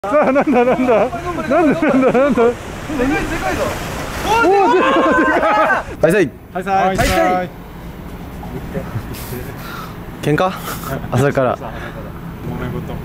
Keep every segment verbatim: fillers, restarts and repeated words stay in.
さあ、なんだなんだなんだなんだなんだでかいでかいぞ。おお、でかいでかい。はいさいはいさいはいさい。喧嘩？朝から。揉め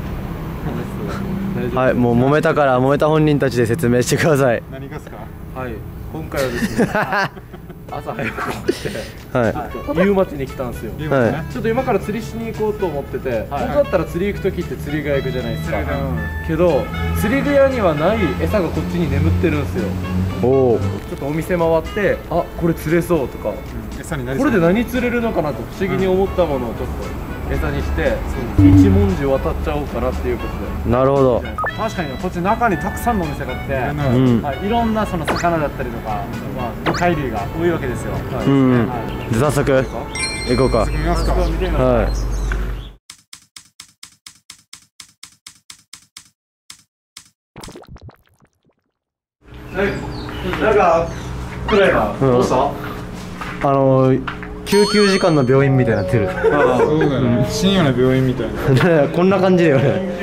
事。はい、もう揉めたから揉めた本人たちで説明してください。 何がですか？ はい、今回はですね。朝早く起きて、はい、夕町に来たんですよ。はい、ちょっと今から釣りしに行こうと思ってて、本当だったら釣り行く時って釣り具屋行くじゃないですか。けど釣り具屋にはない餌がこっちに眠ってるんですよ。おお。ちょっとお店回って、あ、これ釣れそうとか、餌になりそう。これで何釣れるのかなと不思議に思ったものをちょっと餌にして一文字渡っちゃおうかなっていうことで。なるほど。 確かにこっち中にたくさんのお店があって、はい、いろんなその魚だったりとか、まあ、魚介類が多いわけですよ。うん。 じゃあ早速行こうか。はい。なんか暗いな。どうした？あの救急時間の病院みたいになってる。ああ、そうだね。深夜の病院みたいな。こんな感じだよね。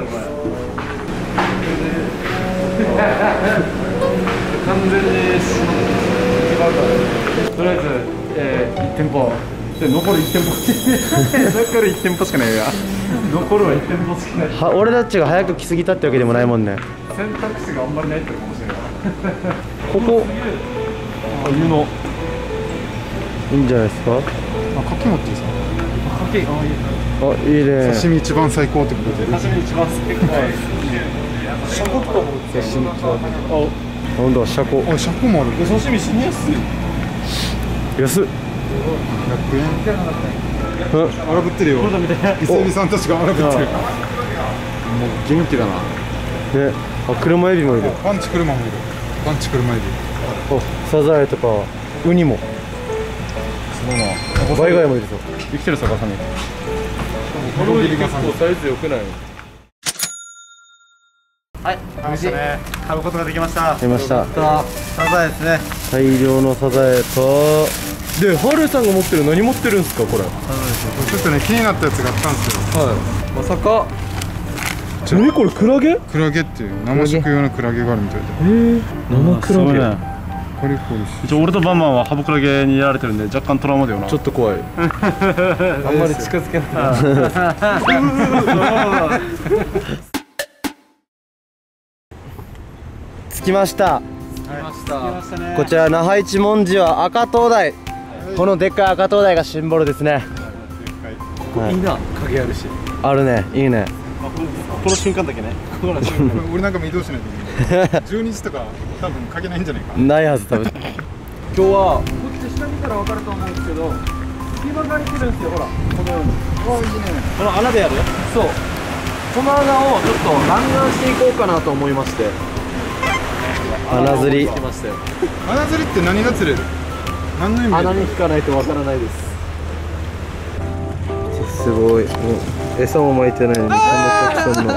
完全に違うから。とりあえず、えー、いち店舗で残るいち店舗残るいち店舗しかないよ。残るはいち店舗しかない。は、俺たちが早く来すぎたってわけでもないもんね。選択肢があんまりないってかもしれない。ここあ、湯のいいんじゃないですか。あ、牡蠣持っていいですか。牡蠣、あ、いいね。刺身一番最高ってことで。刺身一番最高。シャコとかも刺身一番。あ、なんだ、シャコ。あ、シャコもある。刺身死にやすい。安っ。ひゃくえん。荒ぶってるよ。伊勢海老さんたちが荒ぶってる。もう元気だな。ね、あ、車エビもいる。パンチ車もいる。パンチ車エビ。お、サザエとかウニも。バイ貝もいるぞ。生きてる逆さに。このウニ結構サイズ良くない？はい、無事買うことができました。出ました。サザエですね。大量のサザエと。で、ハルさんが持ってる何持ってるんですかこれ？サザエですよ。ちょっとね気になったやつがあったんですよ。はい。まさか。何これクラゲ？クラゲっていう生食用のクラゲがあるみたいで。ええ、生クラゲ。一応俺とバンバンはハブクラゲにやられてるんで若干トラウマだよな。ちょっと怖い。あんまり近づけない。着きました。着きました。こちら那覇一文字は赤灯台。このでっかい赤灯台がシンボルですね。いいな、影あるし。あるね、いいね。この瞬間だけね。俺なんかも移動しないといけない。じゅうにじとか多分かけないんじゃないか。ないはず多分。今日はこっち下見たら分かると思うんですけど、隙間が空いてるんですよ。ほら、このように。お、いいね。この穴でやる？そう。この穴をちょっと弾丸していこうかなと思いまして。穴釣り。穴釣りって何が釣れる？何の意味？穴に引かないと分からないです。すごい。もう餌も巻いてないのにこんなたくさんの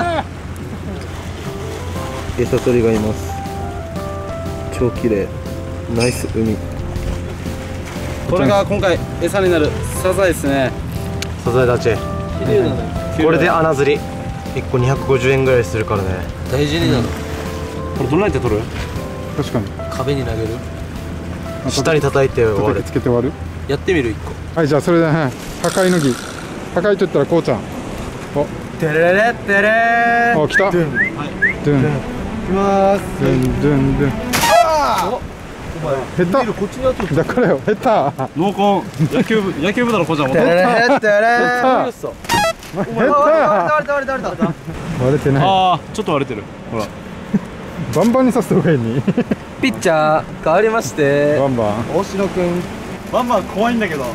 餌取りがいます。超綺麗。ナイス海。これが今回餌になるサザエですね。サザエたち。綺麗だね。これで穴釣りいっこにひゃくごじゅうえんぐらいするからね。大事になる。これどんなやって取る？確かに壁に投げる。下に叩いて終わる。つけて終わる。やってみるいっこ。はい、じゃあそれで破壊の儀。破壊といったらこうちゃん。お、てれれってれー。お、来た。ドゥン。はい。ドゥン。いきまーす。ドゥンドゥンドゥン。ああ。下手。こっちにあってる。だからよ。下手。濃厚。野球部野球部だろこうちゃん。てれれってれー。下手。割れた割れた割れた。割れてない。ああ、ちょっと割れてる。ほら。バンバンにさせた方がいいに。ピッチャー変わりまして。バンバン。大城くん。バンバン怖いんだけど。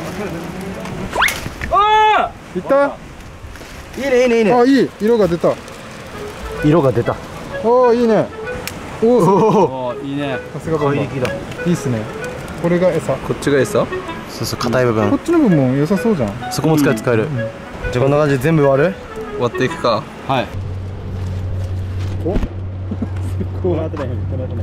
ああ。いった。いいねいいねいいね。あ、いい色が出た。色が出た。おお、いいね。おお、いいね。さすがバンバン。いいっすね。これが餌。こっちが餌。そうそう、硬い部分。こっちの部分も良さそうじゃん。そこも使え使える。じゃあこんな感じで全部終わる？終わっていくか。はい。お。こうなってない。こうなってない。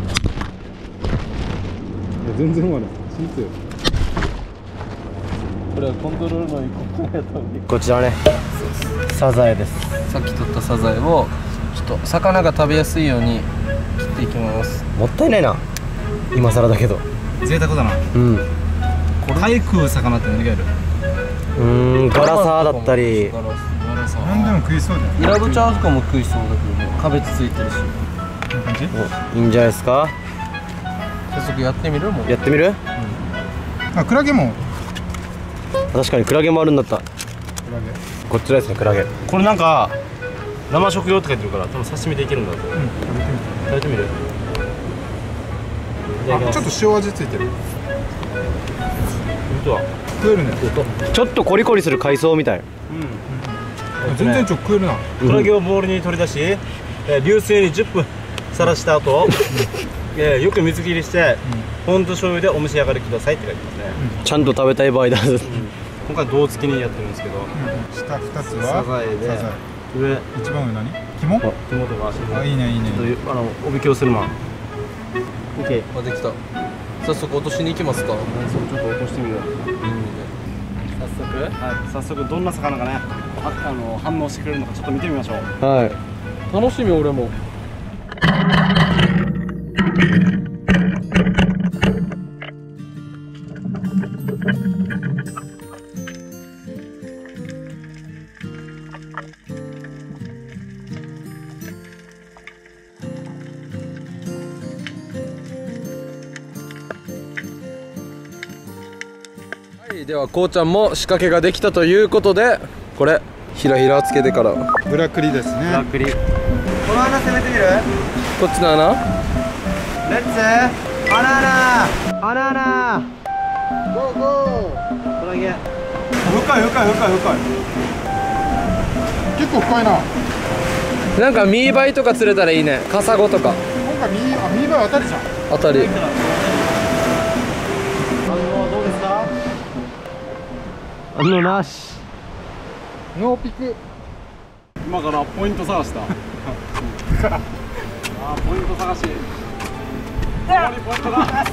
全然終わる。シンプル。 これはコントロールのいいこのやつを見こちらね、サザエです。 さっき取ったサザエをちょっと魚が食べやすいように切っていきます。 もったいないな、今更だけど。 贅沢だな。 うん。 貝食う魚って何がいる？ うーん、ガラサーだったり。 ガラサー。 何でも食いそうだよね。 イラブチャーとかも食いそうだけどね。キャベツついてるし。 こんな感じ？ お、いいんじゃないですか。 早速やってみる？もうやってみる？ あ、クラゲも。 確かにクラゲもあるんだった。 クラゲ。 こちらですね、クラゲ。これなんか生食用って書いてるから、多分刺身でいけるんだと。 うん、食べてみて。 食べてみる？ あ、ちょっと塩味ついてる。 本当は。 食えるね。 ちょっとコリコリする海藻みたい。 全然ちょっと食えるな。 クラゲをボウルに取り出し、えー、流水にじゅっぷんさらした後、えー、よく水切りして、ポン酢醤油でお召し上がりくださいって書いてますね。ちゃんと食べたい場合だ。今回胴付きにやってるんですけど、 下二つはサザエで、 サザエ。 上一番上何？肝？ 肝とかあ、いいねいいね。 ちょっとあのおびきをするまん。オッケー。 あ、できた。早速落としに行きますか。 ちょっと落としてみる。 早速、 はい、早速どんな魚がね、あ、あの反応してくれるのかちょっと見てみましょう。 はい。楽しみ俺も。ではこうちゃんも仕掛けができたということで、これひらひらつけてからブラクリですね。 ブラックリ。 この穴攻めてみる？ こっちの穴。 レッツ穴穴穴穴ゴーゴー。 クラゲ。 深い深い深い深い。結構深いな。 なんかミーバイとか釣れたらいいね。カサゴとか今回ミーあミーバイ当たりじゃん。 あたり。 反応はどうですか？反応なし。 ノーピク。 今からポイント探した。あー、ポイント探し。ここにポイントが。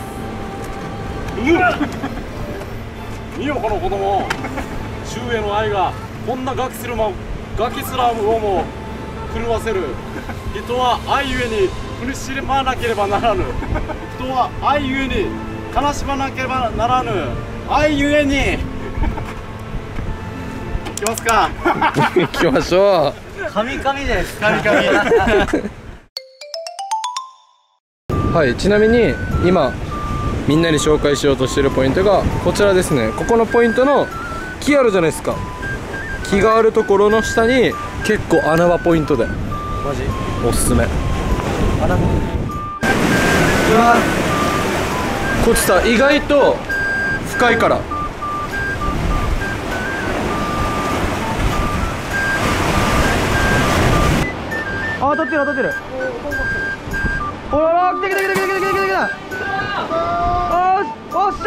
見よこの子供。周への愛がこんなガキするまガキスラムをも狂わせる。人は愛ゆえに苦しまなければならぬ。人は愛ゆえに悲しまなければならぬ。愛ゆえに。いきますか。 行きましょ神々です。神々。 う。はい、ちなみに今みんなに紹介しようとしているポイントがこちらですね。ここのポイントの木あるじゃないですか。木があるところの下に結構穴場ポイントでマジ？ おすすめ。 穴。 こっちさ意外と深いから。 あ、当たってる当たってる。おお、来た来た来た来た来た来た来た来た。おっしゃ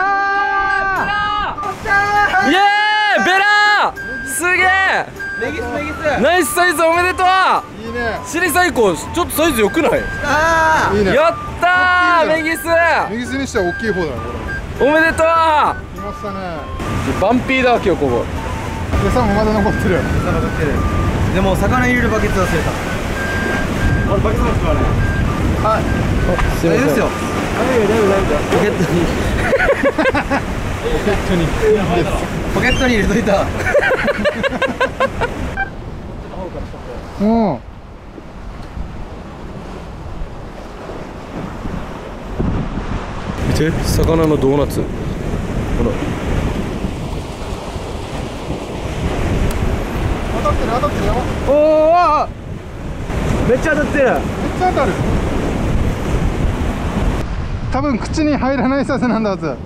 ー。おっしゃー。 イエーイ、ベラー。すげえ。 メギスメギス。 ナイスサイズおめでとう。 いいね。 シリ最高。ちょっとサイズ良くない？ あいいね。 やったー、メギス。 右スにしては大きい方だねこれ。 おめでとう。 来ましたね。 バンピーだ今日ここ。 餌もまだ残ってる。 餌が取ってる。でも魚入れるバケツ忘れた。 俺バケツ持ってるわね。 はい。 すいません。 ですよ。 大丈夫大丈夫大丈ポケットに。 ポケットに。 ポケットに入れといた。 うん。 見て、魚のドーナツ。ほら。 当たってる当たってるよ。 夫。おお、めっちゃ当たってる。 めっちゃ当たる。多分口に入らないサイズなんだはず。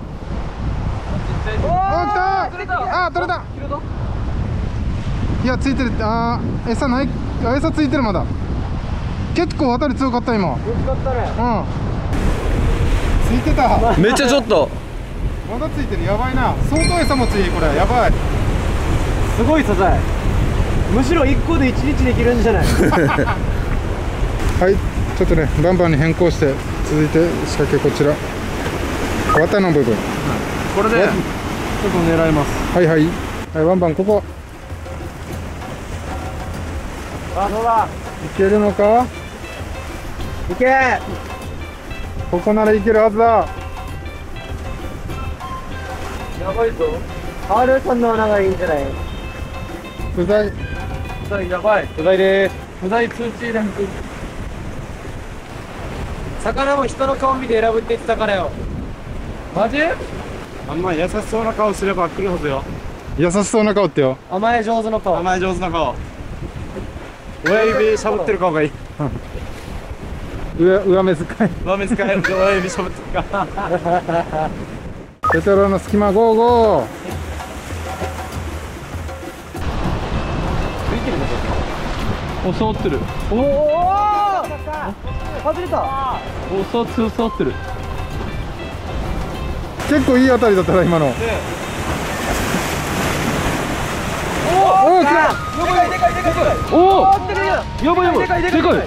あ、来た。あ、取れた。いや、ついてる。あー、餌ない。あ、餌ついてるまだ。結構当たり強かった今。 ぶつかったね。 うん。ついてた。 めっちゃちょっと。 まだついてる。やばいな。相当餌持ちいいこれ。やばい。 すごいサザエ。むしろいっこでいちにちできるんじゃない？ はい、ちょっとね、バンバンに変更して、続いて仕掛けこちら。綿の部分。 これでちょっと狙います。 はいはいはい、ワンバンここあ、そうだ。 いけるのか。 いけ。 ここならいけるはずだ。 やばいぞ。アールさんの穴がいいんじゃない。 不在不在やばい。 不在でーす。 不在通知ランク。魚も人の顔見て選ぶって言ってたからよ。マジ？ あんま優しそうな顔すれば来るはずよ。 優しそうな顔ってよ。 甘え上手の顔。 甘え上手な顔。親指しゃぶってる顔がいい。 上上目遣い。 上目遣い、親指しゃぶってる顔。 テトラの隙間ゴーゴー。 お、触ってる。おお。外れた。お、触ってる、触ってる。 結構いい当たりだったな今の。おお、来た。 でかいでかいでかいでかい。おお。やばいやばい。でかいでかい。やばいやばい。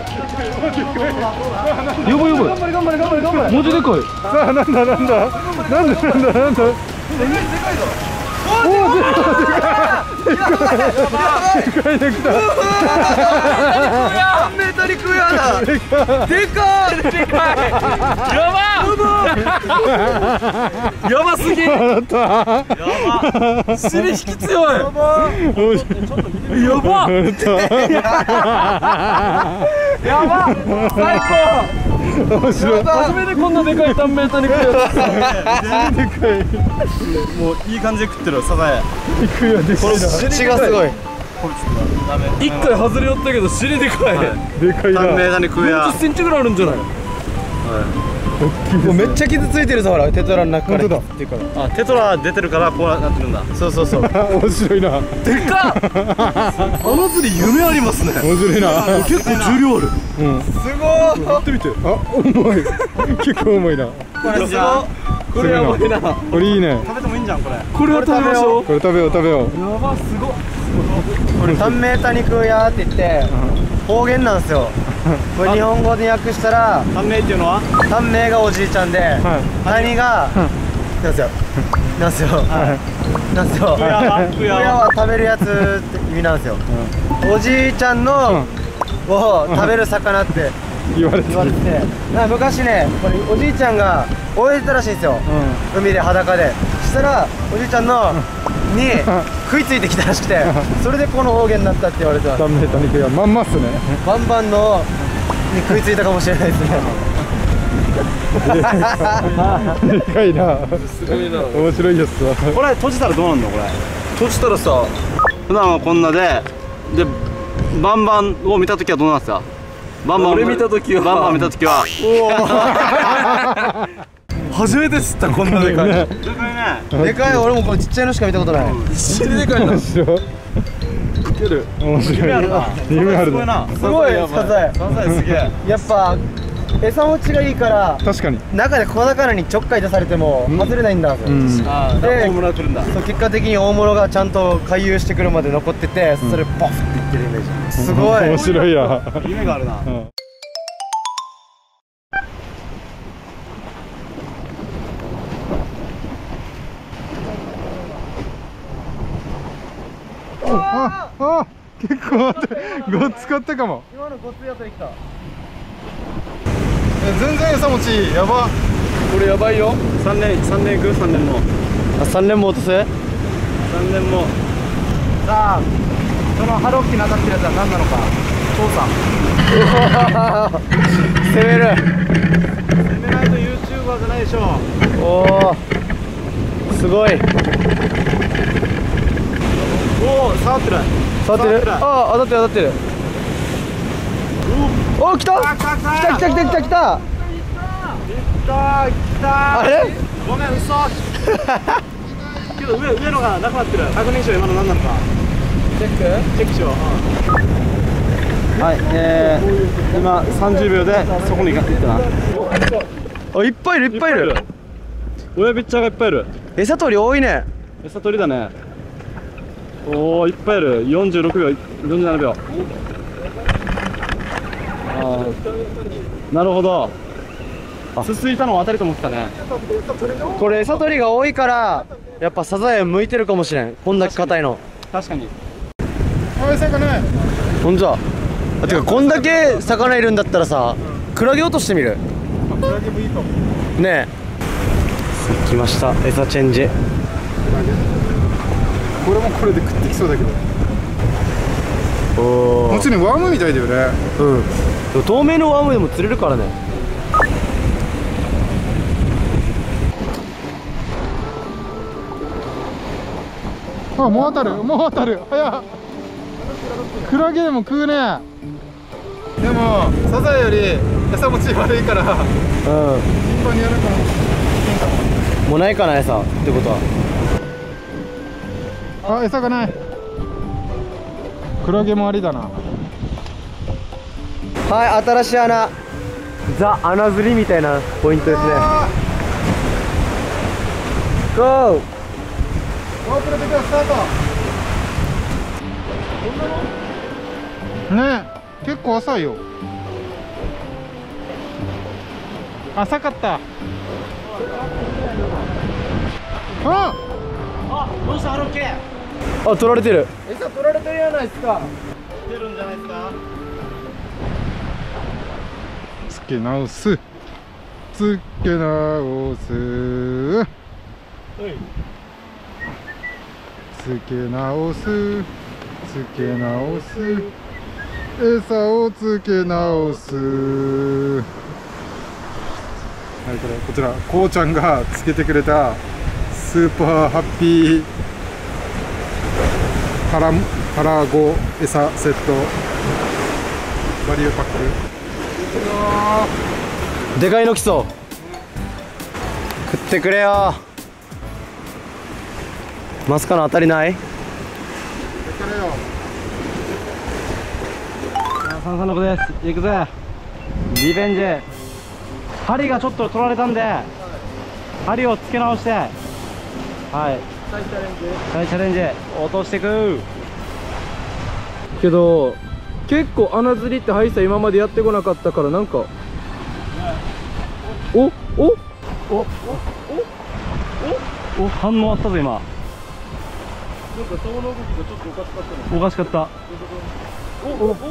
頑張れ頑張れ頑張れ頑張れ。マジでかい。 さあなんだなんだなんだなんだなんだ。 でかいぞ。 おお、でかいでかいでかいできた。 何メートル食うやだ。でかいでかい。やばやばすぎ。やば。尻引き強い。やば。やば。やば。最高。 面白い。 初めてこんなでかいさんメートル食うやつ。 でかい。 もういい感じで食ってるサザエ。 行くよでかいな。 尻がすごい。一回外れよったけど尻でかい。 でかいな。 さんメーターに食うや。 よんじゅっセンチぐらいあるんじゃない。 もうめっちゃ傷ついてるぞほら、テトラの中から。 本当だ。 っていうから。 あ、テトラ出てるからこうなってるんだ。 そうそうそう。 面白いな。 でかっ。あの釣り夢ありますね。 面白いな。 結構重量ある。 うん。 すごい。 やってみて。あ、重い。結構重いな。 これすごい。これやばいな。 これいいね。 食べてもいいんじゃんこれ。 これは食べましょう。 これ食べよう食べよう。 やばすごい。 これさんメーターに食うやーって言って方言なんですよ。これ日本語で訳したらさん名っていうのはさん名がおじいちゃんで谷がなんすよなんすよなんすよ食やは食親やはは食べるやつって意味なんですよ。おじいちゃんのを食べる魚って言われて言われてて、なんか昔ねこれおじいちゃんが泳いでたらしいんですよ、海で裸で。そしたらおじいちゃんのに食いついてきたらしくて、それでこの方言になったって言われてます。 さんメーター肉やまんまっすね。 バンバンのに食いついたかもしれないですね。 でかいな。 すごいな。 面白いやつだ。 これ閉じたらどうなんのこれ。 閉じたらさ、 普段はこんなででバンバンを見たときはどうなんですか。バンバン俺見た時はバンバン見たときは初めて知ったこんなでかい。 でかいね。 でかい。俺もこれちっちゃいのしか見たことない。 尻でかいな。 面白い。 ける。 面白い。 夢あるな。 夢あるね。 すごいな。 すごいサザエ。 サザエすげえ。 やっぱ餌持ちがいいから確かに。 中で小魚にちょっかい出されても外れないんだ。 うん。 ああ、 で大物が来るんだ。 そう結果的に大物がちゃんと回遊してくるまで残ってて、それボフっていってるイメージ。すごい。 面白いや。 夢があるな。 うんああ、結構ごっつかったかも。 今のごついやつできた。 全然餌持ちやば。 これやばいよ。 三年三年食う三年もあ、三連も落とす。 三年も。 さあ、そのハロッキに当たってるやつは何なのか。父さん。攻める。 攻めないと ユーチューバーじゃないでしょ。 おお。すごい。 おお、触ってる。 触ってる。 触ってるああ、当たってる当たってる。おお、来た。 あ、来た来た来た来た来た来た来た。 来た来た。 あれ？ ごめん、嘘。けど上上のがなくなってる。確認しよう今の何なのか。 チェック。 チェックしよう。はい、えー、今三十秒でそこに行か行ったな。 あ、いっぱいいるいっぱいいる。 親ピッチャーがいっぱいいる。 餌取り多いね。 餌取りだね。おお、いっぱいいる。よんじゅうろくびょう、よんじゅうななびょう。ああ、なるほど。すすいたのを当たりと思ってたね。 これ餌取りが多いからやっぱサザエ向いてるかもしれん、こんだけ硬いの。 確かに。 あ、餌がない。 ほんとだ。あ、てかこんだけ魚いるんだったらさ、クラゲ落としてみる。 あ、クラゲもいいかも。 ねえ、来ました、餌チェンジ。 これもこれで食ってきそうだけど。 おもちろんワームみたいだよね。 うん、でも透明のワームでも釣れるからね。 あ、もう当たる、もう当たる、早っ。クラゲでも食うね。でもサザエより餌持ち悪いからうん、 頻繁にやるからもうないかな餌ってことは。 あ、餌がない。クラゲもありだな。 はい、新しい穴、ザ穴釣りみたいなポイントですね。ゴー。 ゴープロで今日スタート。ねえ、結構浅いよ。浅かった。あ、 あ、どうしたハロッケ。 あ、取られてる。 餌取られてるやないですか。 出るんじゃないですか。 つけ直す。つけ直す。つけ直す。つけ直す。餌をつけ直す。はい、これこちらこうちゃんがつけてくれたスーパーハッピーハラハラゴ餌セットバリューパック。 でかいの来そう。食ってくれよ。マスカの当たりない。 三三の子です。行くぜ。リベンジ。針がちょっと取られたんで、針をつけ直して、はい。再チャレンジ。再チャレンジ。落としてく。 けど結構穴釣りってハイサ今までやってこなかったから、なんかおおおおお反応あったぞ今。 なんか竿の動きがちょっとおかしかったの。 おかしかった。 おおお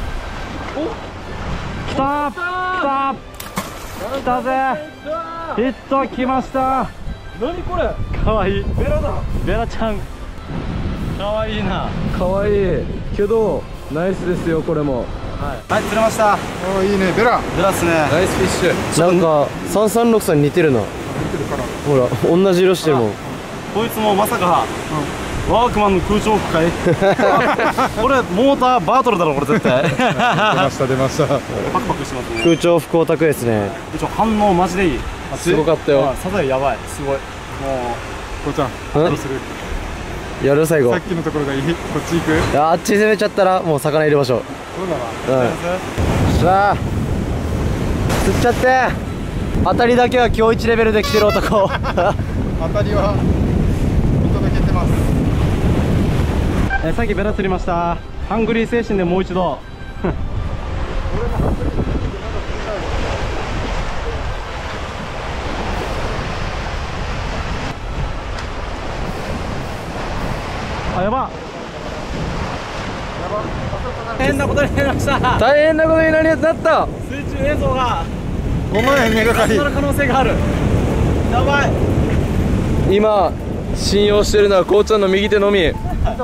来たー来たー来たぜ。ヒット来ました。 何これ。 かわいい。 ベラだ。 ベラちゃんかわいいな。 かわいいけどナイスですよこれも。 はい、釣れました。 ああ、いいね、ベラ。 ベラっすね。 ナイスフィッシュ。 なんかさんさんろくさんに似てるな。ほら同じ色してるもん。 こいつもまさか、ワークマンの空調服かい。これモーターバートルだろこれ絶対。 出ました出ました。 パクパクしてますね。 空調服オタクですね。 一応反応マジでいい。 すごかったよ。 サザエやばい、すごい。もうこうちゃんどうする。 やる最後。 さっきのところがいい。こっち行く。 いや、あっち攻めちゃったらもう魚いる場所。 そうだな。 うん。さあ釣っちゃって。当たりだけは今日一レベルで来てる男。 当たりは見届けてます。 えー、さっきベラ釣りました。ハングリー精神でもう一度。あ、やば。大変なことになりました。 大変なことになりなった。 水中映像がお前目がかり。 なる可能性がある。やばい。 今信用してるのはこうちゃんの右手のみ。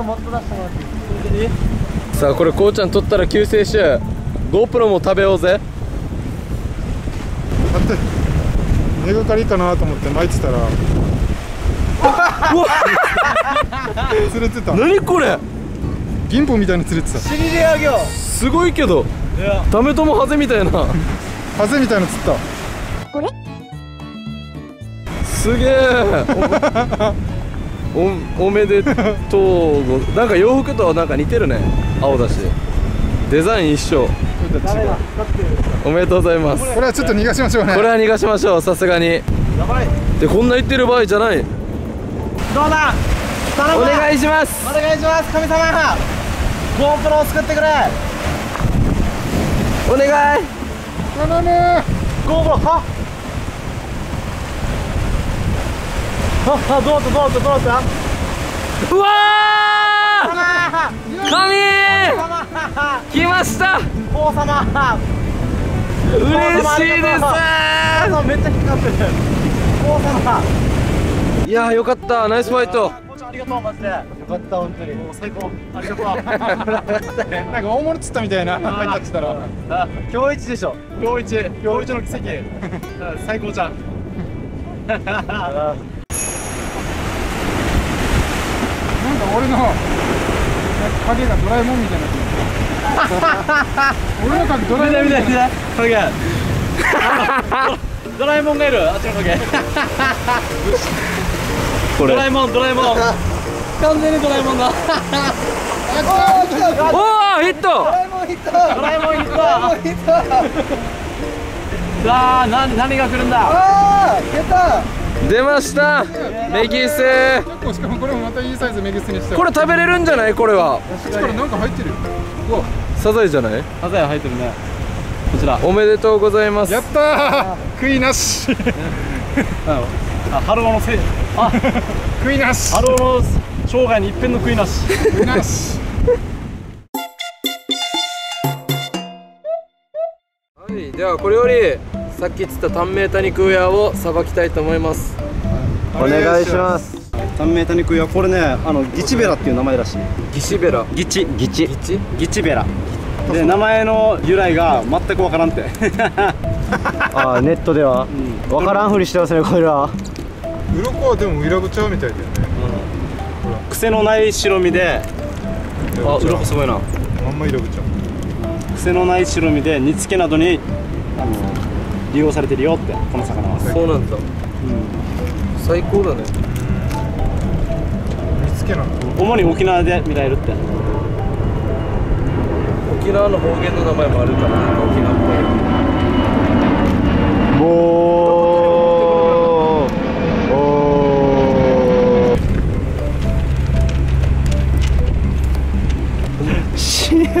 さあこれこうちゃん取ったら救世主 GoPro も食べようぜ。 待って、目がかりかなと思って巻いてたら釣れてた。 何これ。 銀ポみたいに釣れてた。 シリレア魚。 すごいけどいや、 ダメともハゼみたいな。 ハゼみたいな釣った。 すげえ。お, おめでとう。なんか洋服となんか似てるね。青だしデザイン一緒。おめでとうございます。 これはちょっと逃がしましょうね。 これは逃がしましょう、さすがに。 やばい。 でこんな言ってる場合じゃない。 どうだ。頼む。 お願いします。 お願いします。神様。GoPro を作ってくれ。 お願い。 頼む。 GoPro は。 あ、どうぞどうぞどうぞ。 うわー、神来ました。 王様嬉しいです。 めっちゃ引っかかってる。王様。 いやー、よかった、ナイスファイト。 ありがとう、マジで。よかった、本当に。もう最高。ありがとう。 なんか大物釣ったみたいな入っちゃってたら。 今日一でしょ。 今日一今日一の奇跡最高じゃん。 なんか俺の影がドラえもんみたいになってる。俺の影ドラえもんみたいな。 影ドラえもんがいる、あっちの影。ドラえもんドラえもん完全にドラえもんだ。 おお、ヒット。 ドラえもんヒット。 ドラえもんヒット。さあ、な何が来るんだ。 ああ、やった。 出ました、メギス。 結構しかもこれもまたいいサイズメギスにして。 これ食べれるんじゃない？これはこっちからなんか入ってる。うわ、 サザエじゃない？ サザエ入ってるね。こちら。 おめでとうございます。 やったー。悔いなし。 あ、ハローのせい。あ、 悔いなし。 ハローの生涯に一片の悔いなし。 悔いなし。 はい、ではこれよりさっき釣ったタンメータニクウヤをさばきたいと思います。 お願いします。 タンメータニクウヤ、これね、あのギチベラっていう名前らしい。 ギシベラ。 ギチギチギチギチベラ。で、名前の由来が全くわからんて。 ああ、ネットではわからんふりしてますね、これは。 鱗はでも裏口みたいだよね。 癖のない白身で、あ、鱗すごいな。 まんま色口。 癖のない白身で煮付けなどにあの利用されてるよって、この魚は。 そうなんだ。うん、最高だね。 見つけなんだ。 主に沖縄で見られるって。 沖縄の方言の名前もあるから、なんか沖縄っぽい。 もう。おー。しや。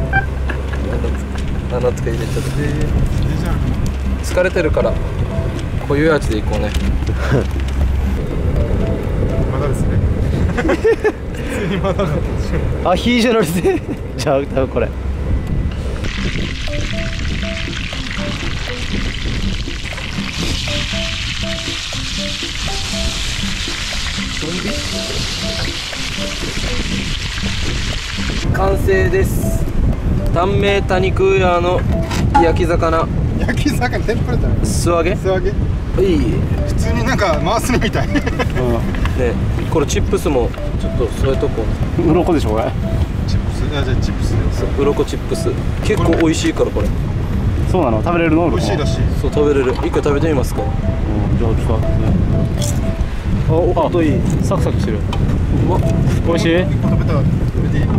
あ、夏か入れちゃった。疲れてるからこういうやつでいこうね。 まだですね。普通にまだだった。 アヒージョのりで。じゃあ、多分これ。 完成です。タンメータニクウヤの焼き魚。 焼き魚天ぷらだね。 素揚げ。 素揚げ。 いい。 普通になんか回すのみたい。 ね、これチップスもちょっと添えとこう。 鱗でしょこれ。 チップス。あ、じゃあチップスで。 鱗チップス。結構美味しいからこれ。 そうなの、食べれるの？ 美味しいらしい。 そう、食べれる。一回食べてみますか。 うん、じゃあちょっと。あ、おっといい。サクサクしてる。うわ、美味しい？ 一個食べたら食べていい？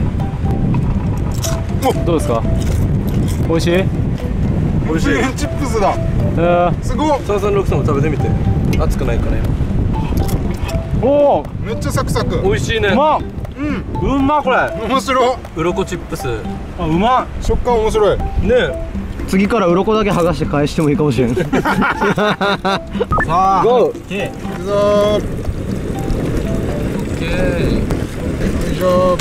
どうですか？美味しい？ 美味しい。 チップスだ。 えー、 すごい。 さんさんろくさんも食べてみて。熱くないかね。 おお、 めっちゃサクサク。 美味しいね。 うまっ。 うん。 うんまこれ。 面白い。 鱗チップス。 あ、うまい。 食感面白い。 ね。 次から鱗だけ剥がして返してもいいかもしれん。さあ、 ゴー。 いくぞー。 オッケー。 よいしょ。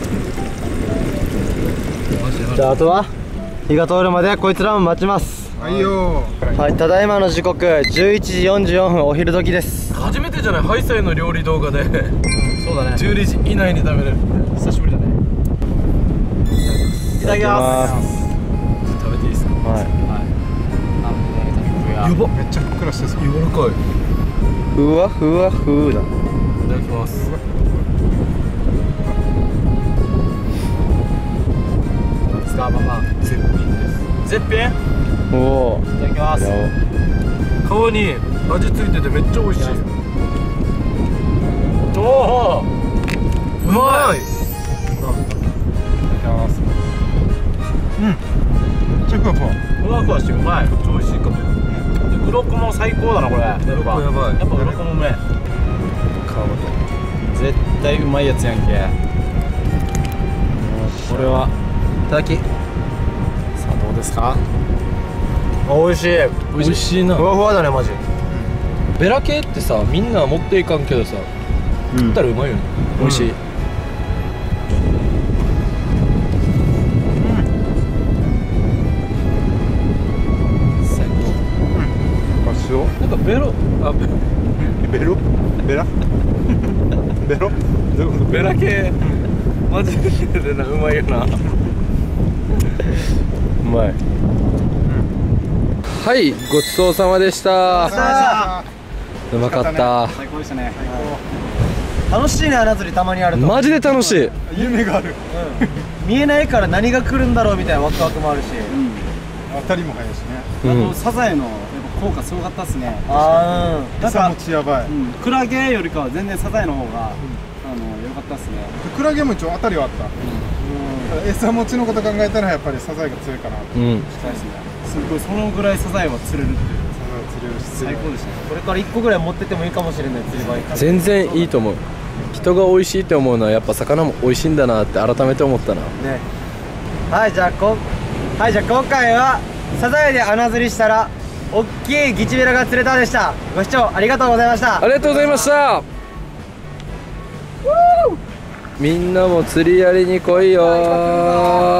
じゃあ、あとは日が通るまでこいつらも待ちます。 はいよー。 はい、ただいまの時刻じゅういちじよんじゅうよんぷん、お昼時です。 初めてじゃない、ハイサイの料理動画で。 そうだね。 じゅうにじ以内に食べれる。 久しぶりだね。いただきます。 食べていいですか。 はい。 やばっ。 めっちゃふっくらしてそう。 柔らかい。 ふわふわふーだ。 いただきます。 どうですか、ママ。 絶品です。 絶品？ おお。 いただきます。 皮に味付いててめっちゃ美味しい。 おお、 うまい。 いただきます。うん。めっちゃふわふわ。 ふわふわしてうまい。 めっちゃ美味しいかも。 で、鱗も最高だなこれ。やっぱやばい。 やっぱ鱗もうめえ。 皮絶対うまいやつやんけ。これは。 いただき。 さあどうですか？美味しい。 美味しいな。 ふわふわだね、マジ。 えベラ系ってさみんな持っていかんけどさ食ったらうまいよね、美味しい。最高。なんかベロあベロベラベロベラ系マジでなうまいよな。うまい。はい、ごちそうさまでした。うまかった。 最高でしたね。 楽しいね、穴釣りたまにあると。 マジで楽しい。 夢がある。 見えないから何が来るんだろうみたいなワクワクもあるし、 当たりも早いしね。 あとサザエのやっぱ効果すごかったっすね。 ああ、 餌持ちやばい。 クラゲよりかは全然サザエの方があの良かったっすね。 クラゲも一応当たりはあった。餌持ちのこと考えたらやっぱりサザエが強いかな。 うん。したいですね。すごいそのぐらいサザエは釣れるっていう。 釣れるし最高でしたね。 これからいっこぐらい持ってってもいいかもしれない釣り場に。 全然いいと思う。人が美味しいって思うのはやっぱ魚も美味しいんだなって改めて思ったな。ね。 はい、じゃあこはいじゃあ今回はサザエで穴釣りしたら大きいギチベラが釣れたでした。ご視聴ありがとうございました。 ありがとうございました。みんなも釣りやりに来いよー。